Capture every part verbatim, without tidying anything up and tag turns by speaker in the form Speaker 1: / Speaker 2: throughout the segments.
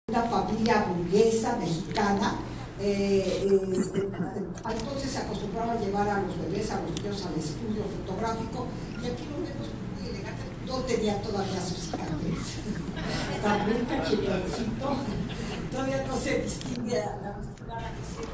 Speaker 1: una familia burguesa mexicana. Eh, eh, entonces se acostumbraba a llevar a los bebés, a los niños al estudio fotográfico, y aquí lo vemos muy elegante. No tenía todavía sus cicatrices, está muy cachetoncito, todavía no se distingue a la vestimenta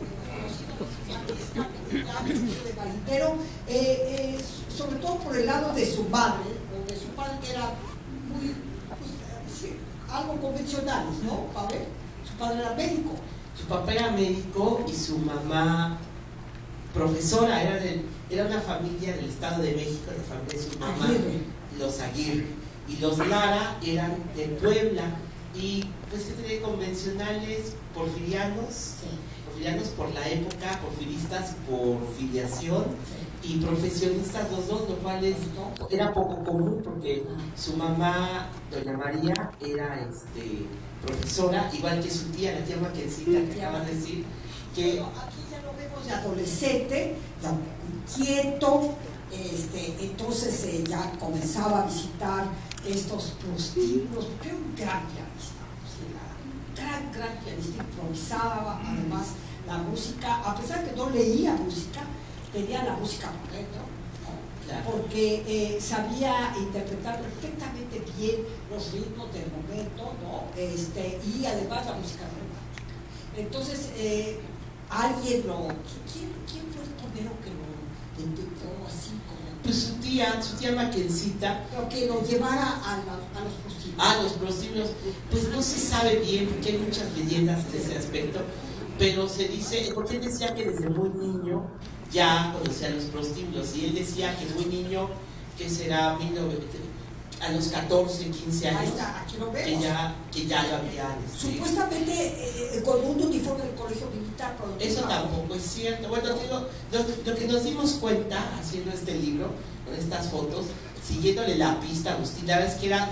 Speaker 1: que siempre de marinero, eh, eh, sobre todo por el lado de su madre, o de su padre, que era muy, pues, sí, algo convencionales, ¿no? ¿Padre? Su padre era médico.
Speaker 2: Su papá era médico y su mamá profesora. Era, de, era una familia del Estado de México, la familia de su mamá,
Speaker 1: Aguirre.
Speaker 2: Los Aguirre. Y los Lara eran de Puebla. Y pues que tenían convencionales porfirianos, sí. porfirianos por la época, porfiristas por filiación, sí. y profesionistas los dos, lo cual es, ¿no? era poco común porque su mamá, doña María, era este, profesora, igual que su tía, la tía Maquencita, que acabas de decir, que
Speaker 1: bueno, aquí ya lo vemos de adolescente, ya inquieto, este, entonces eh, ya comenzaba a visitar estos prostíbulos, porque era un gran pianista, un gran, gran pianista, improvisaba, además la música, a pesar de que no leía música, tenía la música por dentro, ¿no? Claro. Porque eh, sabía interpretar perfectamente bien los ritmos del momento, ¿no? Este, y además la música romántica. Entonces, eh, alguien lo... ¿quién, ¿Quién fue el primero que lo detectó así como?
Speaker 2: Pues su tía, su tía Maquencita.
Speaker 1: Pero que lo llevara a, la, a los prostíbulos.
Speaker 2: Ah, los prostíbulos. Pues no se sabe bien, porque hay muchas leyendas en ese aspecto, pero se dice, porque él decía que desde muy niño ya conocía los prostíbulos, y él decía que muy niño, que será a los catorce, quince años,
Speaker 1: ahí está, aquí lo vemos.
Speaker 2: que ya, que ya lo había.
Speaker 1: ¿sí? Supuestamente eh, con un uniforme del colegio militar.
Speaker 2: Eso tampoco es cierto. Bueno, digo, lo, lo que nos dimos cuenta haciendo este libro, con estas fotos, siguiéndole la pista a Agustín Lara, es que era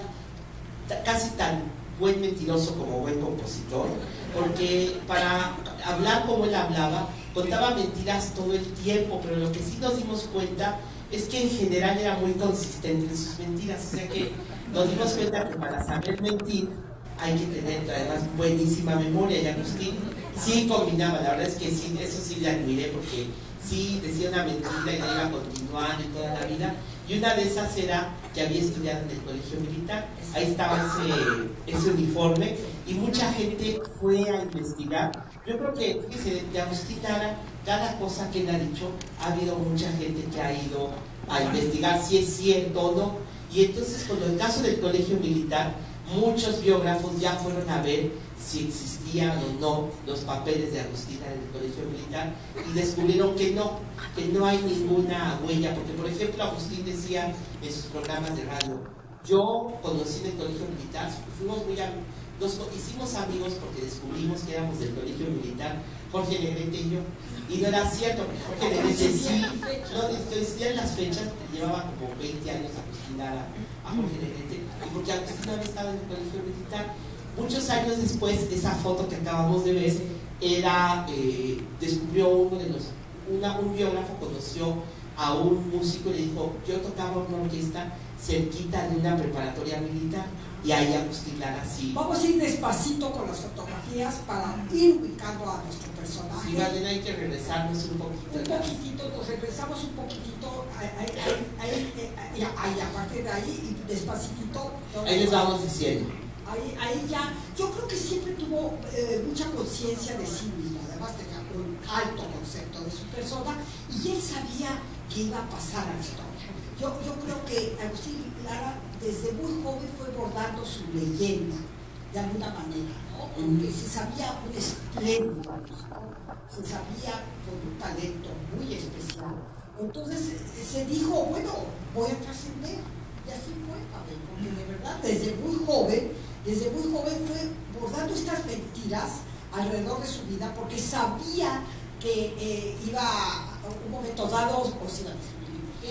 Speaker 2: casi tan buen mentiroso como buen compositor, porque para hablar como él hablaba, contaba mentiras todo el tiempo, pero lo que sí nos dimos cuenta es que en general era muy consistente en sus mentiras, o sea que nos dimos cuenta que para saber mentir hay que tener además buenísima memoria, y Agustín sí combinaba, la verdad es que sí, eso sí le admiré, porque sí decía una mentira y la iba a continuar en toda la vida, y una de esas era que había estudiado en el colegio militar, ahí estaba ese, ese uniforme, y mucha gente fue a investigar. Yo creo que, fíjese, de Agustín Lara, cada cosa que él ha dicho, ha habido mucha gente que ha ido a investigar si es cierto o no, y entonces con el caso del colegio militar, muchos biógrafos ya fueron a ver si existían o no los papeles de Agustín Lara en el colegio militar, y descubrieron que no, que no hay ninguna huella, porque por ejemplo Agustín decía en sus programas de radio, yo conocí en el colegio militar, fuimos muy amigos, nos hicimos amigos porque descubrimos que éramos del colegio militar, Jorge Negrete y yo, y no era cierto, porque Jorge Negrete sí, no, decían las fechas, llevaba como veinte años Agustín Lara a Jorge Negrete, y porque Agustín había estado en el colegio militar. Muchos años después, esa foto que acabamos de ver, era, eh, descubrió uno de los, una, un biógrafo conoció a un músico y le dijo, yo tocaba una orquesta cerquita de una preparatoria militar, y ahí Agustín Lara sí.
Speaker 1: Vamos a ir despacito con las fotografías para ir ubicando a nuestro personaje.
Speaker 2: Sí, Valen, hay que regresarnos un poquito.
Speaker 1: Un poquitito, nos regresamos un poquitito, ahí, ahí, ahí, ahí, ahí, a partir de ahí, y despacito.
Speaker 2: Ahí les vamos diciendo.
Speaker 1: Ahí, ahí ya, yo creo que siempre tuvo eh, mucha conciencia de sí mismo, además tenía un alto concepto de su persona, y él sabía que iba a pasar a la historia. Yo, yo creo que Agustín Lara desde muy joven fue bordando su leyenda, de alguna manera, ¿no? Porque se sabía un espléndido, ¿no? Se sabía con un talento muy especial. Entonces se dijo, bueno, voy a trascender, y así fue, Pablo, porque de verdad, desde muy joven, desde muy joven fue bordando estas mentiras alrededor de su vida, porque sabía que eh, iba a un momento dado, o si iba a decir,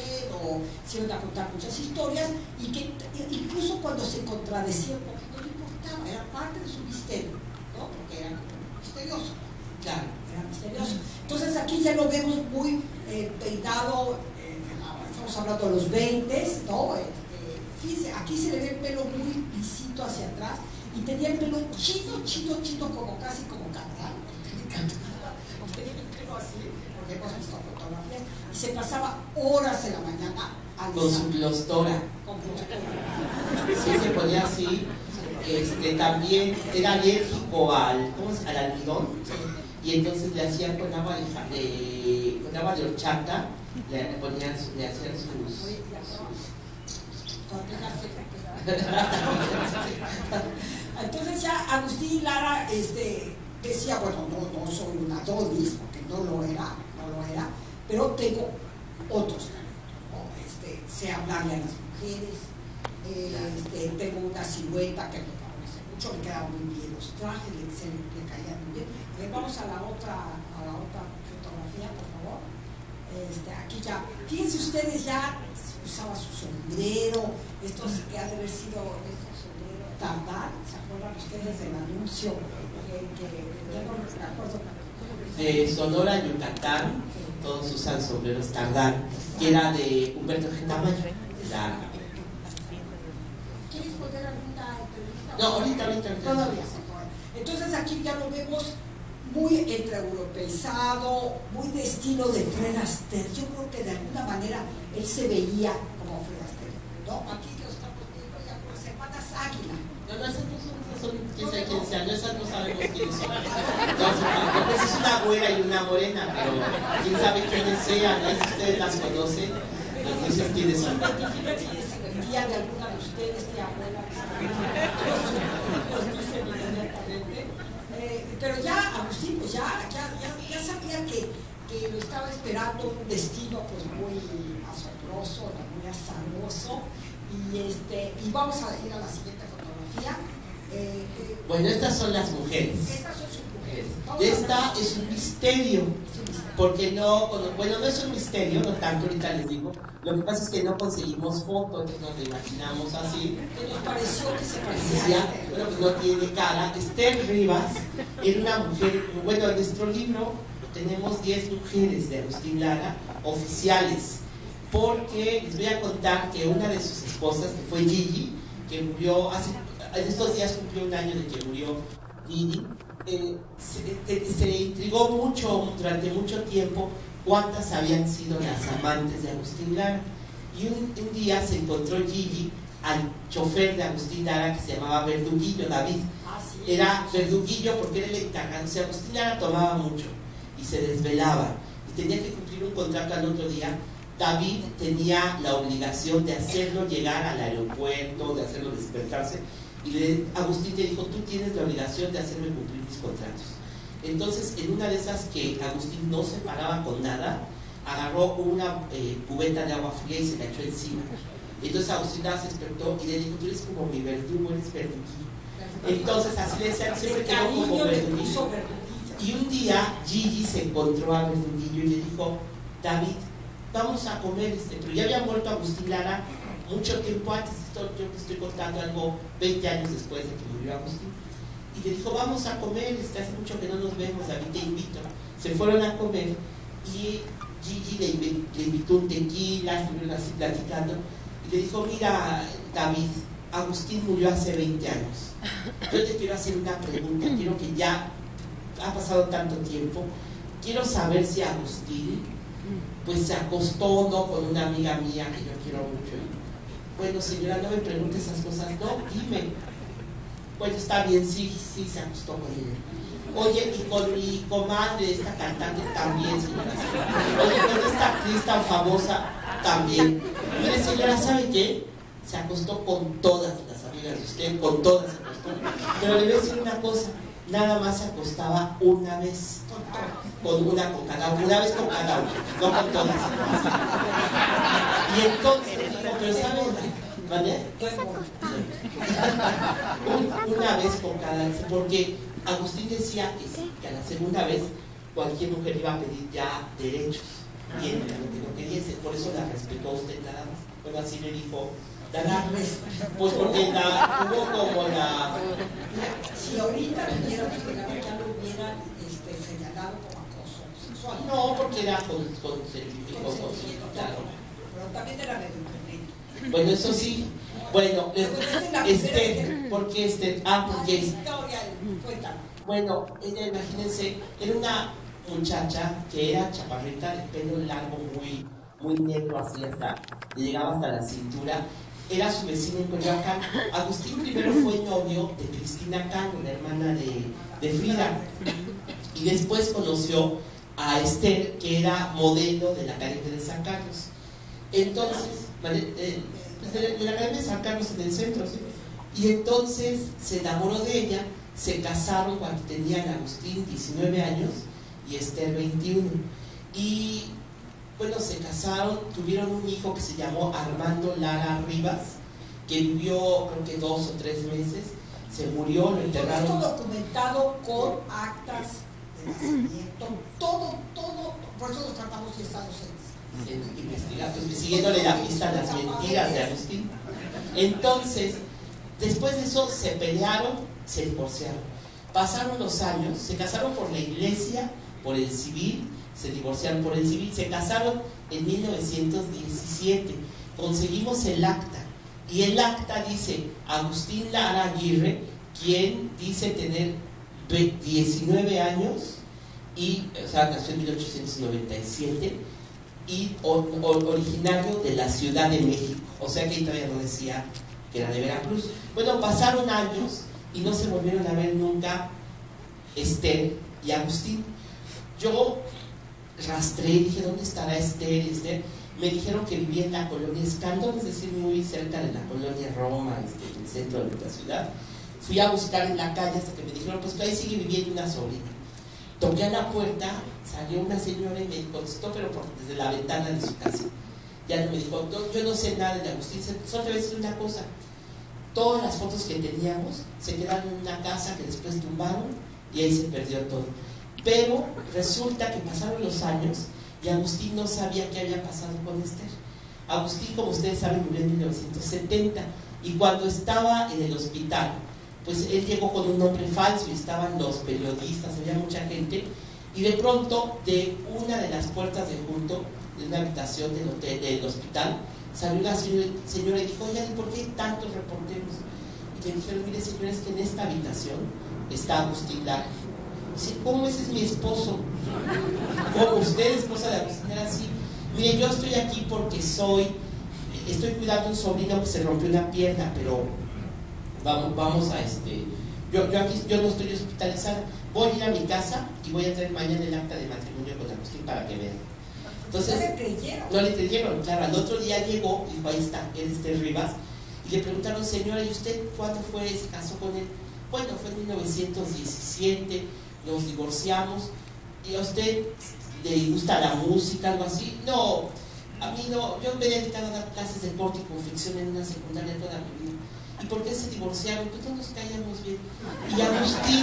Speaker 1: o se iban a contar muchas historias, y que incluso cuando se contradecía un poquito no le importaba, era parte de su misterio, ¿no? Porque era misterioso, claro, era misterioso. Entonces aquí ya lo vemos muy eh, peinado, eh, estamos hablando de los veinte, ¿no? Eh, eh, fíjense, aquí se le ve el pelo muy lisito hacia atrás, y tenía el pelo chido, chido, chido, como casi como Cabral. Tenía el pelo así, porque hemos visto fotografías, y se pasaba horas en la mañana
Speaker 2: con su glostora. Sí, se ponía así. Este, también era alérgico al, ¿cómo es? Al almidón, y entonces le hacían con agua de, de, con agua de horchata, le, le ponían, le hacían sus, sus...
Speaker 1: Entonces ya Agustín Lara este, decía, bueno, no, no soy un Adonis, porque no lo era, no lo era, pero tengo otros talentos, ¿no? Este, sé hablarle a las mujeres, eh, este, tengo una silueta que me favorece mucho, me quedaban muy bien los trajes, le, se, le caían muy bien. A ver, vamos a la otra, a la otra fotografía, por favor. Este, aquí ya, fíjense ustedes, ya usaba su sombrero, estos que ha de haber sido este sombrero Tardán, ¿se acuerdan ustedes del anuncio que, que yo no me acuerdo?
Speaker 2: De Sonora, Yucatán, todos usan sombreros Tardán, que era de Humberto G. Tamayo. La...
Speaker 1: ¿Quieres poner alguna entrevista?
Speaker 2: No, ahorita, ahorita, ahorita.
Speaker 1: Todavía se puede. Entonces aquí ya lo vemos muy entreeuropeizado, muy de estilo de Fred Astaire. Yo creo que de alguna manera él se veía como Fred Astaire, ¿no? Aquí lo estamos viendo ya con las hermanas Águila.
Speaker 2: No, no, esas no son, son quién sabe quién sea, no, esas no sabemos quiénes son. Entonces, es una güera y una morena, pero quién sabe quiénes sean, ¿no? Si ustedes las conocen, no dicen quiénes son.
Speaker 1: Tía de alguna de ustedes, tía abuela, los dicen inmediatamente. Eh, pero ya Agustín, pues ya, ya, ya, ya sabía que, que lo estaba esperando un destino pues muy asombroso, muy azaroso. Y, este, y vamos a ir a la siguiente fotografía. Eh, eh,
Speaker 2: bueno, estas son las mujeres.
Speaker 1: Estas son sus mujeres.
Speaker 2: Esta es un misterio, porque no, bueno, no es un misterio, no tanto, ahorita les digo. Lo que pasa es que no conseguimos fotos, entonces nos lo imaginamos así.
Speaker 1: Que nos pareció que se parecía.
Speaker 2: Bueno, pues no tiene cara. Esther Rivas era una mujer, bueno, en nuestro libro tenemos diez mujeres de Agustín Lara, oficiales, porque les voy a contar que una de sus esposas, que fue Gigi, que murió hace, en estos días cumplió un año de que murió Gigi, eh, se, se intrigó mucho durante mucho tiempo cuántas habían sido las amantes de Agustín Lara. Y un, un día se encontró Gigi al chofer de Agustín Lara, que se llamaba Verduguillo, David.
Speaker 1: Ah, sí.
Speaker 2: Era Verduguillo porque era el encargado. O sea, Agustín Lara tomaba mucho y se desvelaba y tenía que cumplir un contrato al otro día. David tenía la obligación de hacerlo llegar al aeropuerto, de hacerlo despertarse, y le, Agustín le dijo, tú tienes la obligación de hacerme cumplir mis contratos. Entonces, en una de esas que Agustín no se paraba con nada, agarró una eh, cubeta de agua fría y se la echó encima. Entonces Agustín se despertó y le dijo, tú eres como mi verdugo, eres verduguillo. Entonces así le decían, siempre quedó como verduguillo. Y un día Gigi se encontró a Verduguillo y le dijo, David, vamos a comer, este, pero ya había muerto Agustín Lara mucho tiempo antes, esto, yo te estoy contando algo veinte años después de que murió Agustín. Y le dijo, vamos a comer, este, hace mucho que no nos vemos, David, te invito. Se fueron a comer y Gigi le, le invitó un tequila, estuvieron así platicando, y le dijo, mira, David, Agustín murió hace veinte años. Yo te quiero hacer una pregunta, quiero que ya ha pasado tanto tiempo, quiero saber si Agustín pues se acostó o no con una amiga mía que yo quiero mucho. Bueno, señora, no me pregunte esas cosas, no, dime. Bueno, está bien, sí, sí se acostó con ella. Oye, y con mi comadre, esta cantante también, señora. Oye, con esta actriz tan famosa también. Mire, señora, ¿sabe qué? Se acostó con todas las amigas de usted, con todas se acostó. Pero le voy a decir una cosa, nada más se acostaba una vez. Con una, con cada una, una vez con cada una, no con todas. Y entonces dijo, pero ¿sabes? ¿Vale? Una vez con cada una, porque Agustín decía que, sí, que a la segunda vez cualquier mujer iba a pedir ya derechos. Y él realmente no quería, por eso la respetó a usted nada más. Bueno, así le dijo, David, pues porque la, tuvo como la...
Speaker 1: Si ahorita le hubieran dicho, ya lo hubieran este, señalado como acoso sexual.
Speaker 2: No, porque era con consentimiento, claro.
Speaker 1: Pero también era medio tremendo.
Speaker 2: Bueno, eso sí, Bueno,
Speaker 1: Pero esta es la
Speaker 2: Esther,
Speaker 1: primera
Speaker 2: ¿por qué Esther? Ah,
Speaker 1: Ah,
Speaker 2: porque
Speaker 1: historia, cuéntame.
Speaker 2: bueno, ella, imagínense, era una muchacha que era chaparrita, de pelo largo, muy, muy negro, así hasta, le llegaba hasta la cintura. Era su vecino en Coyoacán. Agustín primero fue novio de Cristina Cano, la hermana de, de Frida, y después conoció a Esther, que era modelo de la Academia de San Carlos. Entonces, ¿vale? eh, de, de la Academia de San Carlos en el centro, ¿sí? Y entonces se enamoró de ella. Se casaron cuando tenían Agustín diecinueve años y Esther veintiuno. Y bueno, se casaron, tuvieron un hijo que se llamó Armando Lara Rivas, que vivió creo que dos o tres meses, se murió, lo enterraron.
Speaker 1: Todo esto documentado con actas de nacimiento, todo, todo, por eso los tratamos y estados en
Speaker 2: Investigados, siguiéndole la pista a las mentiras de Agustín. Entonces, después de eso se pelearon, se divorciaron. Pasaron los años, se casaron por la iglesia, por el civil, se divorciaron por el civil, se casaron en mil novecientos diecisiete. Conseguimos el acta, y el acta dice Agustín Lara Aguirre, quien dice tener diecinueve años, y, o sea, nació en mil ochocientos noventa y siete, y or, or, originario de la Ciudad de México, o sea que ahí todavía no decía que era de Veracruz. Bueno, pasaron años y no se volvieron a ver nunca Esther y Agustín. Yo rastré y dije, ¿dónde estará Esther? Esther. Me dijeron que vivía en la colonia Escandón, es decir, muy cerca de la colonia Roma, este, en el centro de la ciudad. Fui a buscar en la calle hasta que me dijeron, pues que ahí sigue viviendo una sobrina. Toqué a la puerta, salió una señora y me contestó, pero por, desde la ventana de su casa. Ya no me dijo, no, yo no sé nada de Agustín, solo te voy a decir una cosa. Todas las fotos que teníamos se quedaron en una casa que después tumbaron y ahí se perdió todo. Pero resulta que pasaron los años y Agustín no sabía qué había pasado con Esther. Agustín, como ustedes saben, murió en mil novecientos setenta, y cuando estaba en el hospital, pues él llegó con un nombre falso y estaban los periodistas, había mucha gente, y de pronto de una de las puertas de junto, de una habitación del, hotel, del hospital, salió una señora y dijo, oigan, ¿y por qué hay tantos reporteros? Y le dijeron, mire señora, es que en esta habitación está Agustín Lara. Dice, ¿cómo ese es mi esposo? ¿Cómo usted, esposa de Agustín Lara? Sí. Mire, yo estoy aquí porque soy, estoy cuidando a un sobrino que se rompió una pierna, pero vamos, vamos a este, yo, yo aquí, yo no estoy hospitalizada, voy a ir a mi casa y voy a traer mañana el acta de matrimonio con Agustín para que vean. Entonces,
Speaker 1: no le creyeron.
Speaker 2: No le creyeron, claro. Al otro día llegó y dijo, ahí está, él es Esther Rivas. Y le preguntaron, señora, ¿y usted cuándo fue? ¿Se casó con él? Bueno, fue en mil novecientos diecisiete, nos divorciamos. ¿Y a usted le gusta la música, algo así? No, a mí no. Yo me he dedicado a dar clases de corte y confección en una secundaria toda mi vida. ¿Y por qué se divorciaron? Pues no nos caíamos bien. Y Agustín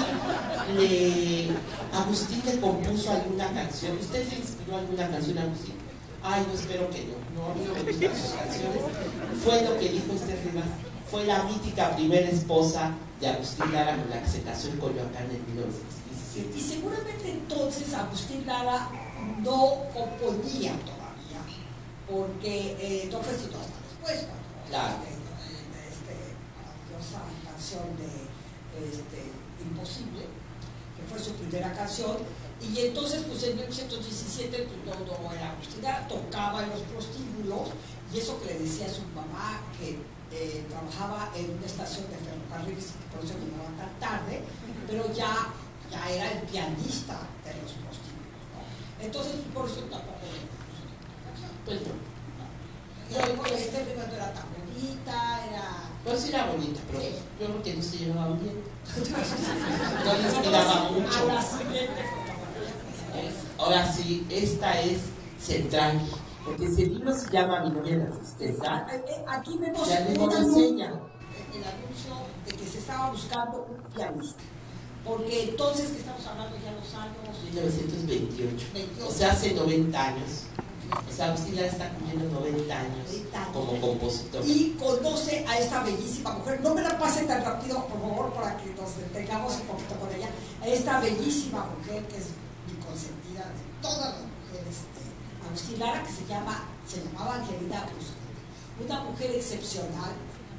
Speaker 2: le, Agustín le compuso alguna canción. ¿Usted le inspiró alguna canción a Agustín? Ay, no, espero que no. No, a mí no me gustan sus canciones. Fue lo que dijo Esther Rivas. Fue la mítica primera esposa de Agustín Lara con la que se casó en Coyoacán en mil novecientos diecisiete.
Speaker 1: Y seguramente entonces Agustín Lara no componía todavía, porque eh, no fue sino hasta después, cuando
Speaker 2: Claro.
Speaker 1: esa canción de este, Imposible, que fue su primera canción, y entonces pues en mil novecientos diecisiete pues, no, no era Agustín Lara, tocaba en los prostíbulos, y eso que le decía a su mamá, que eh, trabajaba en una estación de ferrocarriles y que por eso llegaba tan tarde, pero ya, ya era el pianista de los prostíbulos, ¿no? Entonces por eso tampoco le puso ninguna canción.
Speaker 2: Pues no.
Speaker 1: Y luego este Rivas no era tan bonita, era...
Speaker 2: Pues sí era bonita, pero
Speaker 1: sí.
Speaker 2: yo creo que no se llevaban bien. No les inspiraba mucho.
Speaker 1: A la siguiente fotografía.
Speaker 2: Ahora sí, esta es central, porque ese libro se llama Mi novia la tristeza.
Speaker 1: Aquí vemos
Speaker 2: ya
Speaker 1: un
Speaker 2: no
Speaker 1: anuncio,
Speaker 2: enseña.
Speaker 1: el anuncio de que se estaba buscando un pianista. Porque entonces, que estamos hablando ya los años...
Speaker 2: mil novecientos veintiocho.
Speaker 1: veintiocho.
Speaker 2: O sea, hace noventa años. O sea, Agustín Lara está cumpliendo noventa años como compositor.
Speaker 1: Y conoce a esta bellísima mujer. No me la pasen tan rápido, por favor, para que nos detengamos un poquito con ella. A esta bellísima mujer que es mi consentida de todas las mujeres de Agustín Lara, que se llama, se llamaba Angelina Bustos. Una mujer excepcional,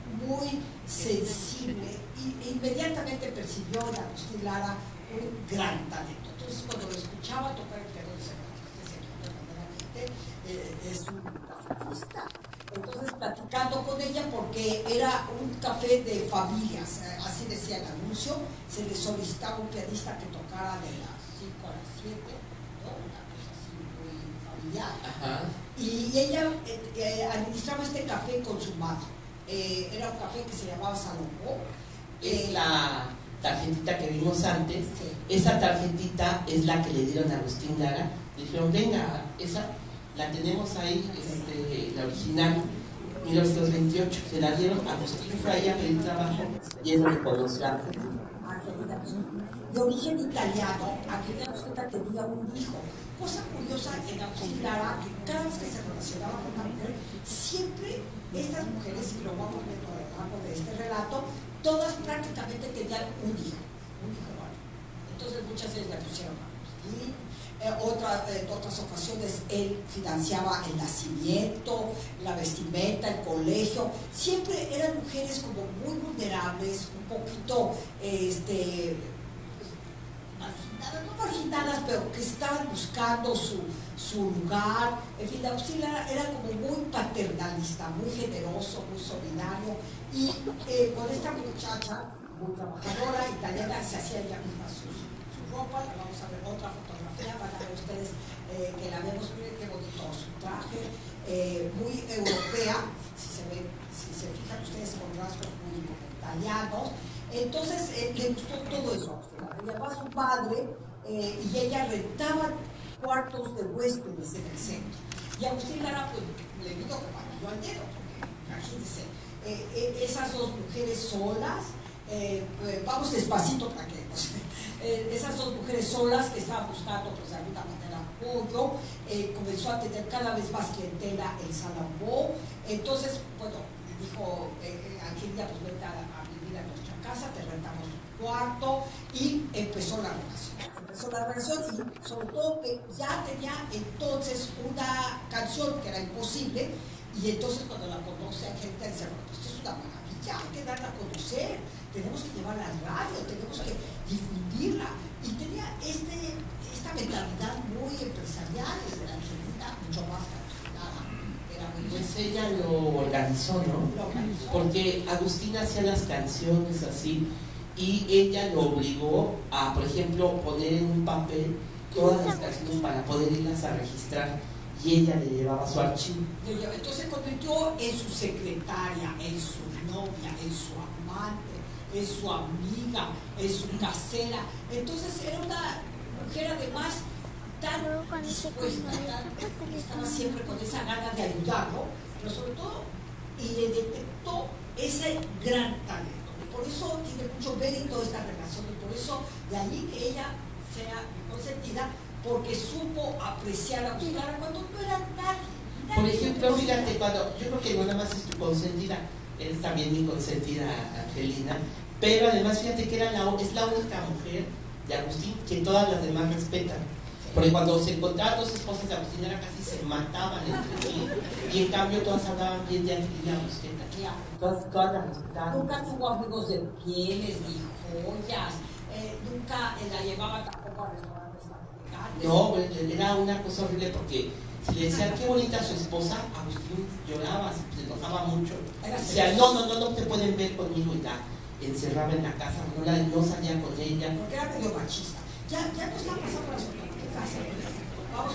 Speaker 1: muy sensible y inmediatamente percibió en Agustín Lara un gran talento. Entonces cuando lo escuchaba tocar el piano, decía, este señor verdaderamente eh, es un artista. Entonces platicando con ella, porque era un café de familias, así decía el anuncio, se le solicitaba un pianista que tocara de las cinco a las siete, ¿no? Una cosa así muy familiar.
Speaker 2: Ajá.
Speaker 1: Y ella eh, eh, administraba este café con su madre. Eh, era un café que se llamaba Salomó.
Speaker 2: Es
Speaker 1: eh,
Speaker 2: la tarjetita que vimos antes.
Speaker 1: Sí.
Speaker 2: Esa tarjetita es la que le dieron a Agustín Lara. Dijeron, venga, esa la tenemos ahí, este, la original, mil novecientos veintiocho. Se la dieron a Agustín, fue ahí a pedir trabajo y es donde conoció a
Speaker 1: Angelina, de origen italiano, Angelina Busqueta tenía un hijo. Cosa curiosa en Agustín Lara, que cada vez que se relacionaba con una mujer, siempre estas mujeres, y lo vamos viendo a lo largo de este relato, todas prácticamente tenían un hijo, un hijo varón. Entonces muchas veces le pusieron a Agustín. Eh, otra, en otras ocasiones él financiaba el nacimiento, la vestimenta, el colegio. Siempre eran mujeres como muy vulnerables, un poquito este, marginadas, no marginadas, pero que estaban buscando su, su lugar. En fin, Agustín Lara era como muy paternalista, muy generoso, muy solidario. Y eh, con esta muchacha, muy trabajadora, italiana, se hacía ella misma su, su ropa. La vamos a ver otra fotografía, van a ver ustedes eh, que la vemos, miren qué bonito su traje, eh, muy europea, si se ven, si se fijan ustedes con rasgos muy italianos. Entonces eh, le gustó todo eso. Le llamó a su padre eh, y ella rentaba cuartos de huéspedes en el centro. Y Agustín Lara pues le vino como anillo al dedo, porque imagínense, eh, eh, esas dos mujeres solas, eh, pues, vamos despacito para que pues, eh, esas dos mujeres solas que estaban buscando pues de alguna manera apoyo, eh, comenzó a tener cada vez más clientela en Salambó. Entonces, bueno, le dijo eh, Angelina, pues vete a, a vivir a nuestra casa, te rentamos un cuarto, y empezó la relación. Empezó la relación y sobre todo que ya tenía entonces una canción que era Imposible, y entonces cuando la conoce Angelina dice, bueno, pues esto es una maravilla, hay que darla a conocer, tenemos que llevarla al radio, tenemos que difundirla. Y tenía este, esta mentalidad muy empresarial de la Angelina, mucho más calculada. Era muy
Speaker 2: Pues ella lo organizó, ¿no?
Speaker 1: Lo organizó.
Speaker 2: Porque Agustín hacía las canciones así y ella lo obligó a, por ejemplo, poner en un papel todas las canciones para poder irlas a registrar, y ella le llevaba su archivo.
Speaker 1: Entonces se convirtió en su secretaria, en su novia, en su amante, en su amiga, en su casera. Entonces era una mujer además tan dispuesta, tan, estaba siempre con esa gana de ayudarlo, pero sobre todo, y le detectó ese gran talento. Por eso tiene mucho mérito esta relación, y por eso de ahí que ella sea consentida, porque supo apreciar a Agustín Lara cuando no era nadie. nadie.
Speaker 2: Por ejemplo, fíjate, cuando yo creo que no nada más es tu consentida, eres también mi consentida, Angelina, pero además fíjate que era la, es la única mujer de Agustín que todas las demás respetan. Porque cuando se encontraban dos esposas de Agustín Lara casi se mataban entre sí, y en cambio todas hablaban bien de Angelina Busqueta.
Speaker 1: Claro.
Speaker 2: Todas, todas las respetaban.
Speaker 1: Nunca tuvo amigos de pieles ni joyas, eh, nunca eh, la llevaba tampoco a restaurantes tan elegantes.
Speaker 2: No, pues, era una cosa horrible porque si le decían qué bonita su esposa, Agustín lloraba, se enojaba mucho. Decía, no, no, no, no te pueden ver conmigo, y la encerraba en la casa, no, la, no salía con ella.
Speaker 1: Porque era medio machista. Ya, ya no está pasando la zona. Vamos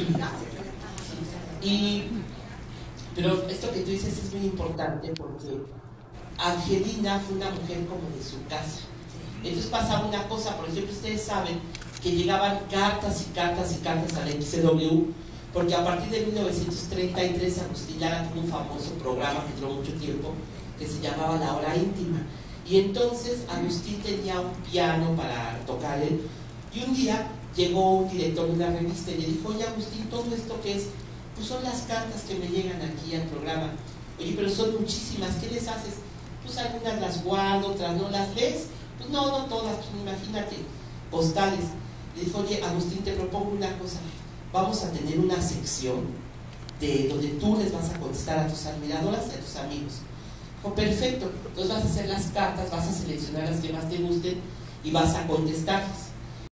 Speaker 1: con
Speaker 2: y, pero esto que tú dices es muy importante porque Angelina fue una mujer como de su casa. Entonces pasaba una cosa, por ejemplo, ustedes saben que llegaban cartas y cartas y cartas a la X C W, porque a partir de mil novecientos treinta y tres Agustín Lara tuvo un famoso programa que duró mucho tiempo, que se llamaba La Hora Íntima. Y entonces Agustín tenía un piano para tocar él, y un día llegó un director de una revista y le dijo, oye Agustín, ¿todo esto qué es? Pues son las cartas que me llegan aquí al programa. Oye, pero son muchísimas, ¿qué les haces? Pues algunas las guardo, otras no las lees. Pues no, no todas, pues imagínate, postales. Le dijo, oye Agustín, te propongo una cosa, vamos a tener una sección de donde tú les vas a contestar a tus admiradoras y a tus amigos. Dijo, perfecto, entonces vas a hacer las cartas, vas a seleccionar las que más te gusten y vas a contestarlas.